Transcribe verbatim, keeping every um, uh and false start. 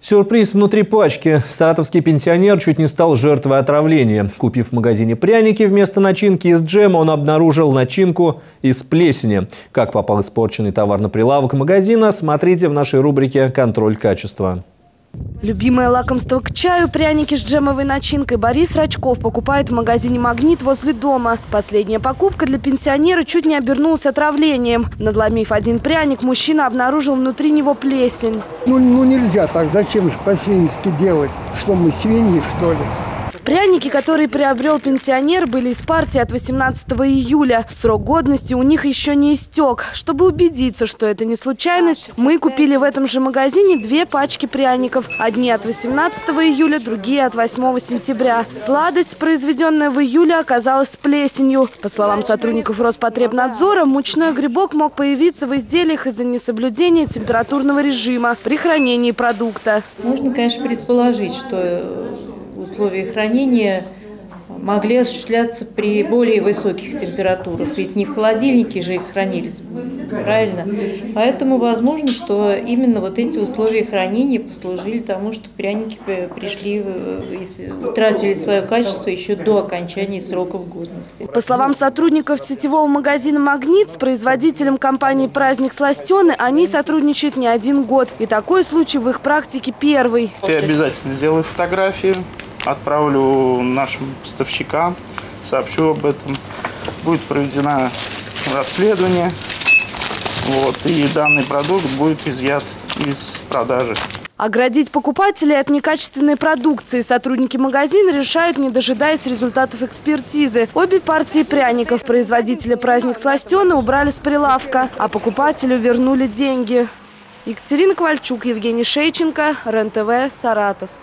Сюрприз внутри пачки. Саратовский пенсионер чуть не стал жертвой отравления. Купив в магазине пряники вместо начинки из джема, он обнаружил начинку из плесени. Как попал испорченный товар на прилавок магазина, смотрите в нашей рубрике «Контроль качества». Любимое лакомство к чаю – пряники с джемовой начинкой Борис Рачков покупает в магазине «Магнит» возле дома. Последняя покупка для пенсионера чуть не обернулась отравлением. Надломив один пряник, мужчина обнаружил внутри него плесень. Ну, ну нельзя так, зачем же по-свински делать? Что мы, свиньи, что ли? Пряники, которые приобрел пенсионер, были из партии от восемнадцатого июля. Срок годности у них еще не истек. Чтобы убедиться, что это не случайность, мы купили в этом же магазине две пачки пряников. Одни от восемнадцатого июля, другие от восьмого сентября. Сладость, произведенная в июле, оказалась с плесенью. По словам сотрудников Роспотребнадзора, мучной грибок мог появиться в изделиях из-за несоблюдения температурного режима при хранении продукта. Можно, конечно, предположить, что условия хранения могли осуществляться при более высоких температурах. Ведь не в холодильнике же их хранили, правильно? Поэтому возможно, что именно вот эти условия хранения послужили тому, что пряники пришли, утратили свое качество еще до окончания сроков годности. По словам сотрудников сетевого магазина «Магнит», с производителем компании «Праздник Сластены» они сотрудничают не один год. И такой случай в их практике первый. Я обязательно сделаю фотографию, отправлю нашим поставщикам, сообщу об этом. Будет проведено расследование, вот, и данный продукт будет изъят из продажи. Оградить покупателей от некачественной продукции сотрудники магазина решают, не дожидаясь результатов экспертизы. Обе партии пряников производителя «Праздник Сластены» убрали с прилавка, а покупателю вернули деньги. Екатерина Ковальчук, Евгений Шейченко, РЕН-ТВ, Саратов.